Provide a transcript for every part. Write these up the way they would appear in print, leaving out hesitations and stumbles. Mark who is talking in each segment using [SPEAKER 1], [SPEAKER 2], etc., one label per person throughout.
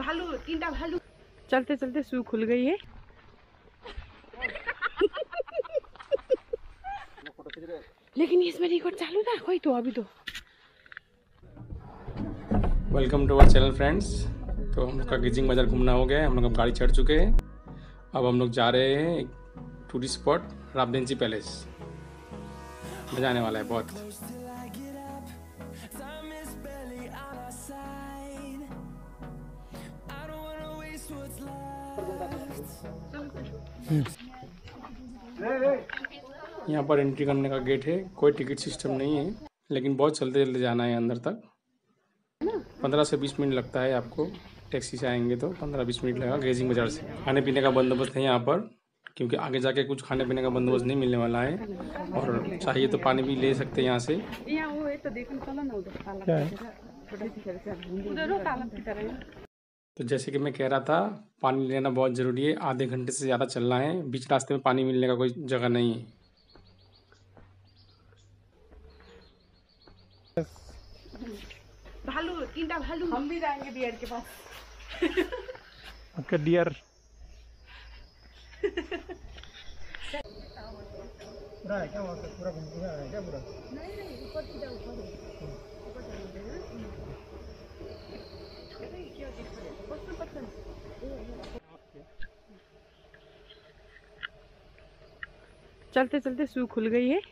[SPEAKER 1] भालू, 3टा भालू। चलते चलते सू खुल गई है। लेकिन इसमें रिकॉर्ड चालू था कोई तो अभी तो।
[SPEAKER 2] Welcome to our channel friends. तो हम लोग का गेजिंग बाजार घूमना हो गया है। हम लोग अब गाड़ी चढ़ चुके हैं। अब हम लोग जा रहे हैं एक टूरिस्ट स्पॉट राबडेंची पैलेस। मजा आने वाला है बहुत। यहाँ पर एंट्री करने का गेट है, कोई टिकट सिस्टम नहीं है, लेकिन बहुत चलते चलते जाना है अंदर तक। 15 से 20 मिनट लगता है आपको। टैक्सी से आएंगे तो 15-20 मिनट लगेगा गेजिंग बाजार से। खाने पीने का बंदोबस्त है यहाँ पर, क्योंकि आगे जाके कुछ खाने पीने का बंदोबस्त नहीं मिलने वाला है। और चाहिए तो पानी भी ले सकते हैं यहाँ से। तो जैसे कि मैं कह रहा था, पानी लेना बहुत ज़रूरी है। आधे घंटे से ज़्यादा चलना है, बीच रास्ते में पानी मिलने का कोई जगह नहीं है।
[SPEAKER 1] भालू, 3टा भालू। हम भी जाएंगे डियर के पास।
[SPEAKER 2] आपका डियर पूरा है क्या? वहाँ पे पूरा घूम रहा है क्या? पूरा नहीं, ऊपर सीधा ऊपर है। चलते चलते सू खुल गई है।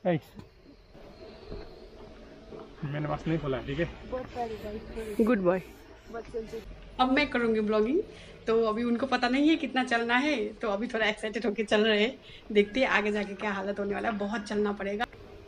[SPEAKER 2] मैंने बस नहीं खोला, ठीक है। Goodbye. अब मैं करूँगी ब्लॉगिंग। तो अभी उनको पता नहीं है कितना चलना है, तो अभी थोड़ा एक्साइटेड होके चल रहे हैं। देखते हैं आगे जाके क्या हालत होने वाला है। बहुत चलना पड़ेगा।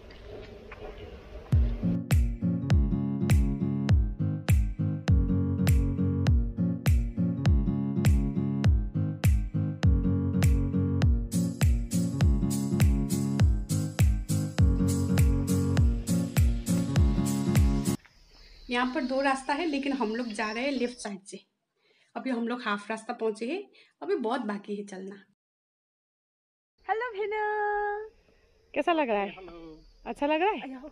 [SPEAKER 2] यहाँ पर 2 रास्ता है, लेकिन हम लोग जा रहे हैं लेफ्ट साइड से। अभी हम लोग हाफ रास्ता पहुंचे हैं, अभी बहुत बाकी है चलना। हेलो भेना, कैसा लग रहा है? हेलो। अच्छा लग रहा है?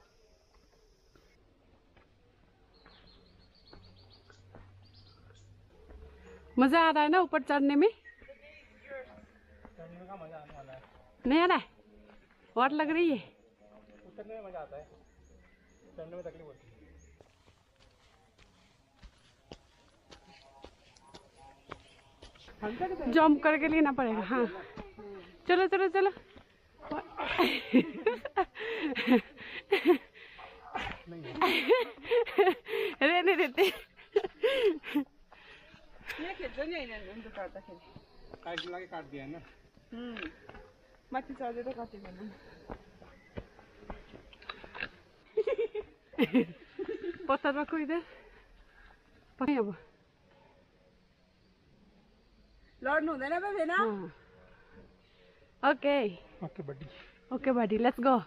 [SPEAKER 2] मजा आ रहा है ना ऊपर चढ़ने में? चढ़ने का मजा आने वाला है। नहीं आ रहा है? और लग रही है? उतरने में मजा आता है, चढ़ने में तकलीफ होती है। जंप करके लेना पड़ेगा। हाँ चलो चलो चलो। रहने देते। काट दिया है ना। बाकी चार्जर तो काटेगा ना। पत्थर रखो इधर। अब लौट हुँदैन भेना। Okay okay buddy let's go.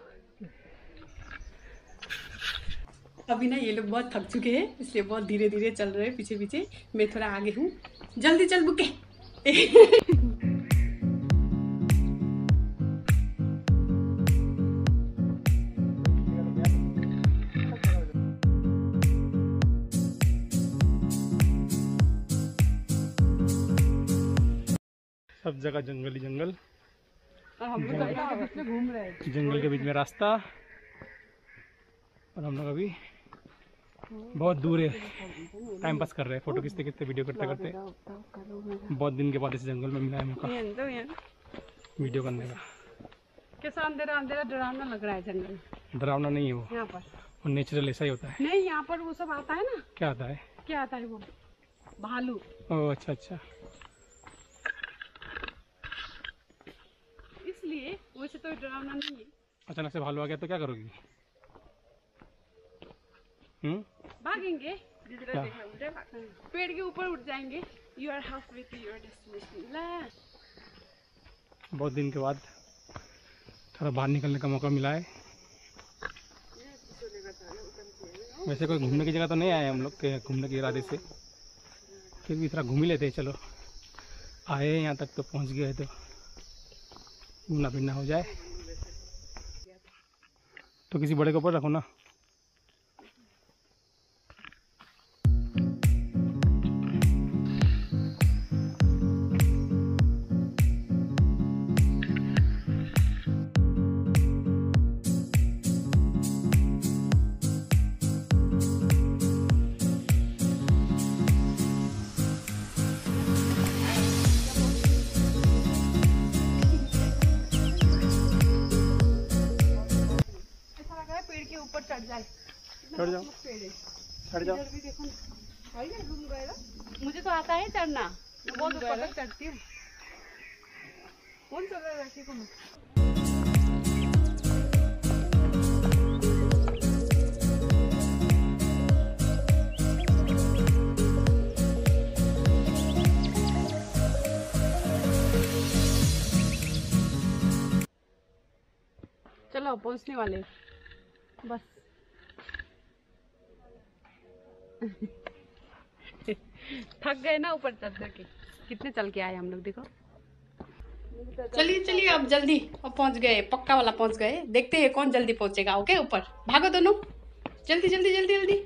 [SPEAKER 2] अभी ना ये लोग बहुत थक चुके हैं, इसलिए बहुत धीरे धीरे चल रहे हैं पीछे पीछे। मैं थोड़ा आगे हूँ। जल्दी चल बुके। सब जगह जंगल ही जंगल। हम लोग घूम रहे हैं जंगल के बीच में रास्ता। और हम लोग अभी बहुत दूर है, टाइम पास कर रहे हैं, फोटो खींचते खींचते वीडियो करते करते। बहुत दिन के बाद इस जंगल में मिला है मौका वीडियो करने का। कैसा अंधेरा अंधेरा डरावना लग रहा है जंगल। डरावना नहीं है वो, यहाँ पर वो नेचुरल ऐसा ही होता है। नहीं यहाँ पर वो सब आता है ना। क्या आता है? क्या आता है वो? भालू। ओह अच्छा अच्छा। इसलिए वैसे तो डरावना नहीं है। अचानक से भालू आ गया तो क्या करोगी? भागेंगे। पेड़ के ऊपर उठ जाएंगे। You are halfway to your destination. बहुत दिन के बाद थोड़ा बाहर निकलने का मौका मिला है। वैसे कोई घूमने की जगह तो नहीं आए हम लोग के घूमने के इरादे से, फिर भी थोड़ा घूम ही लेते हैं। चलो आए यहाँ तक तो पहुँच गए, तो घूमना फिरना हो जाए। तो किसी बड़े के ऊपर रखो ना। चढ़ जाओ, चढ़ जाओ।
[SPEAKER 1] मुझे तो आता है चढ़ना, बहुत ऊपर तक चढ़ती हूँ। कौन चल रहा है राखी को? चलो पहुंचने वाले बस। थक गए ना ऊपर चढ़ के, कितने चल के आए हम लोग देखो। चलिए अब जल्दी पहुंच गए, पक्का वाला पहुंच गए। देखते हैं कौन जल्दी पहुंचेगा। ओके ऊपर भागो दोनों, जल्दी जल्दी जल्दी जल्दी।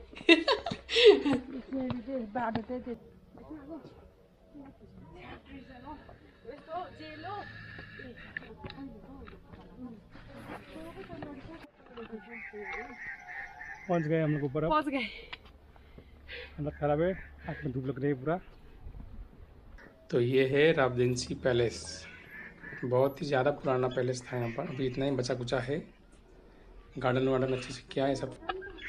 [SPEAKER 2] पहुंच गए हम लोग ऊपर।
[SPEAKER 1] पहुंच गए।
[SPEAKER 2] अंदर खराब है, आँख में धूप लग रही है पूरा। तो ये है रावदिंसी पैलेस। बहुत ही ज़्यादा पुराना पैलेस था यहाँ पर, अभी इतना ही बचा कुचा है। गार्डन वार्डन अच्छे से किया है सब।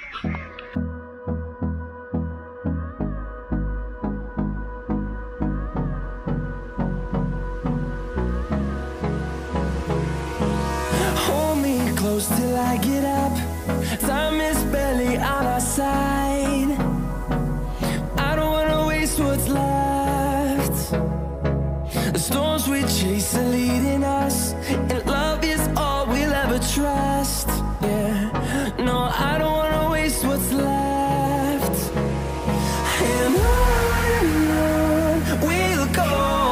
[SPEAKER 3] Close till I get up, time is barely on our side. I don't wanna waste what's left. The storms we chase are leading us, and love is all we'll ever trust. Yeah, no, I don't wanna waste what's left. And on we'll go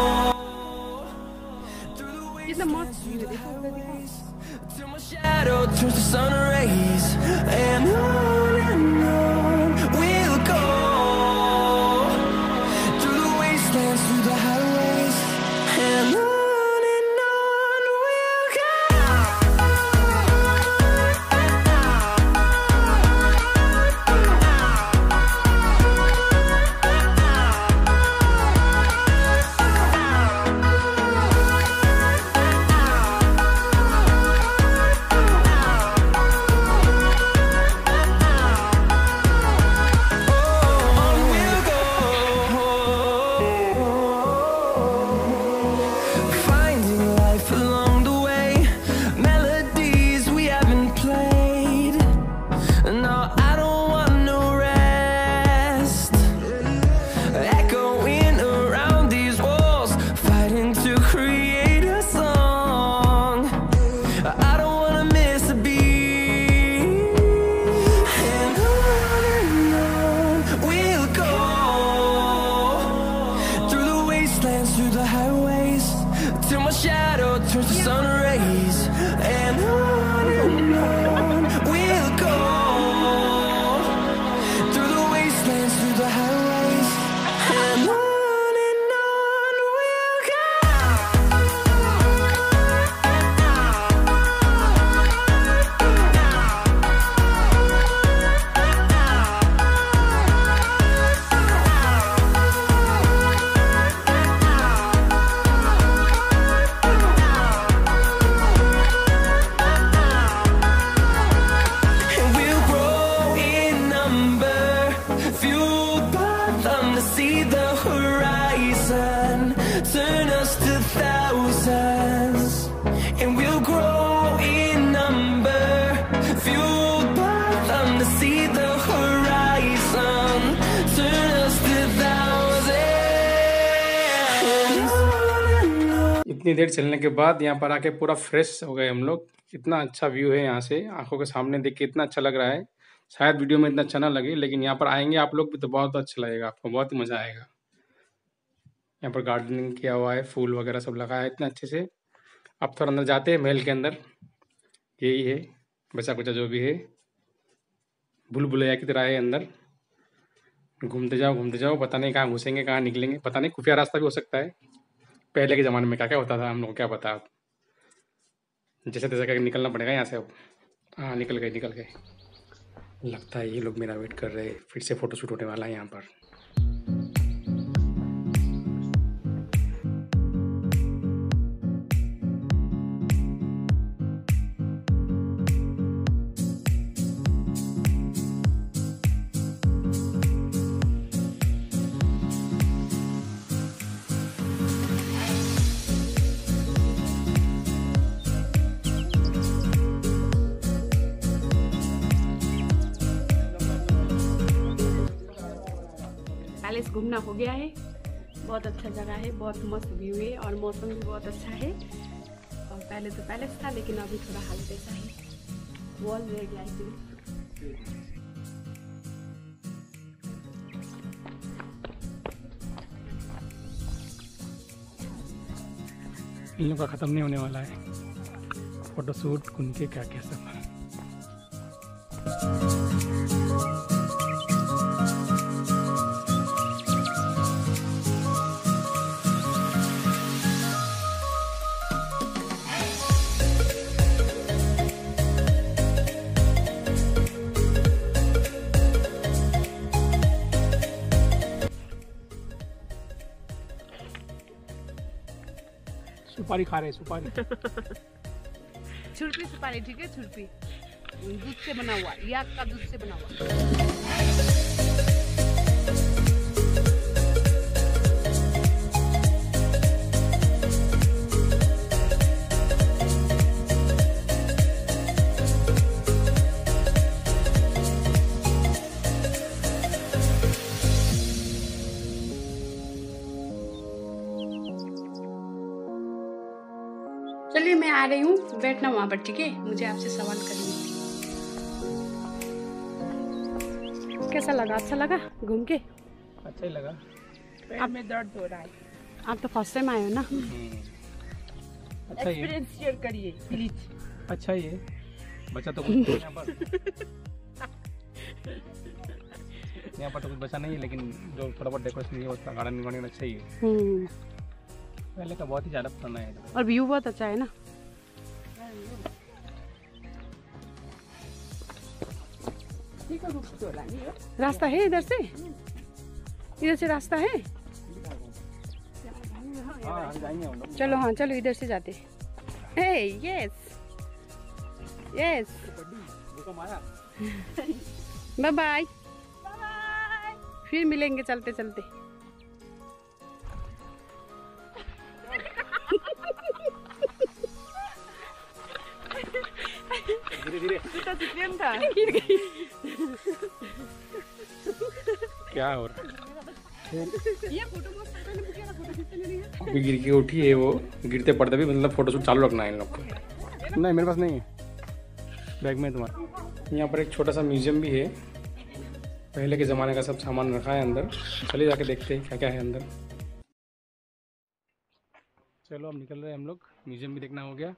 [SPEAKER 3] through the wastelands till my shadow turns to sun rays. And on we'll go through the wastelands, through the highways. And on we'll go. Through the highways till my shadow turns to sun rays. And on we'll go through the wastelands, through the highways. And on we'll go. See the horizon, turn us to thousands, and we'll grow in number, fueled by them to see the horizon, turn us to thousands.
[SPEAKER 2] इतनी देर चलने के बाद यहाँ पर आके पूरा fresh हो गए हम लोग। इतना अच्छा व्यू है यहाँ से, आंखों के सामने देख के इतना अच्छा लग रहा है। शायद वीडियो में इतना अच्छा ना लगे, लेकिन यहाँ पर आएंगे आप लोग भी तो बहुत अच्छा लगेगा आपको, बहुत ही मज़ा आएगा। यहाँ पर गार्डनिंग किया हुआ है, फूल वगैरह सब लगा है इतने अच्छे से। अब थोड़ा अंदर जाते हैं महल के अंदर। यही है बचा कुचा जो भी है, भूल भुलैया की तरह है अंदर। घूमते जाओ, पता नहीं कहाँ घुसेंगे कहाँ निकलेंगे, पता नहीं, खुफिया रास्ता भी हो सकता है। पहले के ज़माने में क्या क्या होता था हम लोग को क्या पता। जैसे तैसे करके निकलना पड़ेगा यहाँ से अब। हाँ निकल गए। लगता है ये लोग मेरा वेट कर रहे हैं, फिर से फ़ोटो शूट होने वाला है यहाँ पर।
[SPEAKER 1] पैलेस घूमना हो गया है। बहुत अच्छा जगह है, बहुत मस्त व्यू है और मौसम भी बहुत अच्छा है। और पहले तो पैलेस था लेकिन अभी थोड़ा हालत ऐसा है, वॉल रह गया है।
[SPEAKER 2] इन लोगों का ख़त्म नहीं होने वाला है फोटोशूट उनके क्या क्या सब। सुपारी खा रहे हैं, सुपारी।
[SPEAKER 1] छुरपी सुपारी, ठीक है, छुरपी दूध से बना हुआ, याक का दूध से बना हुआ। चलिए मैं आ रही हूँ, बैठना वहाँ पर, ठीक है, मुझे आपसे सवाल करनी है। कैसा लगा? अच्छा लगा घूम के?
[SPEAKER 2] अच्छा ही लगा।
[SPEAKER 4] पैर में दर्द हो रहा है।
[SPEAKER 1] आप तो फर्स्ट टाइम आए हो ना?
[SPEAKER 2] अच्छा ही है।
[SPEAKER 4] एक्सपीरियंस शेयर करिए प्लीज।
[SPEAKER 2] अच्छा ही है, बचा तो कुछ यहाँ पर यहाँ पर तो कुछ बचा नहीं है, लेकिन जो थोड़ा बहुत डेकोरेशन है उसका गार्डन वार्डन अच्छा ही है। पहले का बहुत ही ज़्यादा पसंद आया था।
[SPEAKER 1] और व्यू बहुत अच्छा है ना। रास्ता है इधर से? इधर से रास्ता है?
[SPEAKER 2] हाँ जाएंगे हम लोग।
[SPEAKER 1] चलो, हाँ चलो, इधर से जाते। Hey yes yes, bye bye, फिर मिलेंगे चलते चलते।
[SPEAKER 2] धीरे-धीरे
[SPEAKER 4] था।
[SPEAKER 2] क्या हो रहा है?
[SPEAKER 1] ये फोटो
[SPEAKER 2] अभी गिर के उठी है वो, गिरते पड़ते भी मतलब फोटोशूट चालू रखना है इन लोग को। नहीं मेरे पास नहीं है, बैग में तुम्हारा। यहाँ पर एक छोटा सा म्यूजियम भी है, पहले के ज़माने का सब सामान रखा है अंदर। चलिए जाके देखते हैं क्या क्या है अंदर। चलो अब निकल रहे हैं हम लोग, म्यूजियम भी देखना हो गया।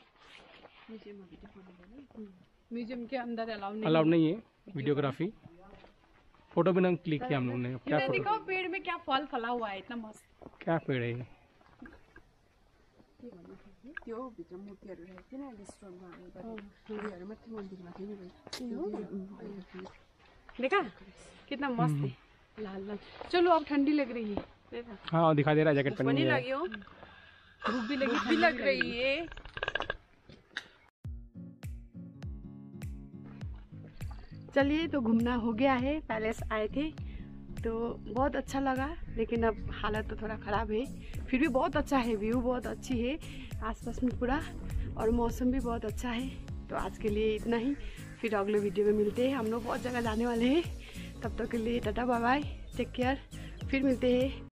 [SPEAKER 1] म्यूजियम के अंदर
[SPEAKER 2] अलाउड नहीं है वीडियोग्राफी। फोटो भी ना क्लिक किया हम लोगों ने। क्या फोटो?
[SPEAKER 1] देखो पेड़ में क्या फल फला हुआ है, इतना मस्त।
[SPEAKER 2] क्या पेड़ है ये?
[SPEAKER 1] देखा कितना मस्त है, लाल लाल। चलो अब ठंडी लग रही है। देखा?
[SPEAKER 2] हाँ दिखाई दे रहा है, जैकेट पहनी है।
[SPEAKER 1] लगी हो, धूप भी लगी,
[SPEAKER 4] भी लग रही है।
[SPEAKER 1] चलिए तो घूमना हो गया है, पैलेस आए थे तो बहुत अच्छा लगा, लेकिन अब हालत तो थोड़ा ख़राब है, फिर भी बहुत अच्छा है, व्यू बहुत अच्छी है आसपास में पूरा, और मौसम भी बहुत अच्छा है। तो आज के लिए इतना ही, फिर अगले वीडियो में मिलते हैं। हम लोग बहुत जगह जाने वाले हैं, तब तक के लिए tata bye bye, take care, फिर मिलते हैं।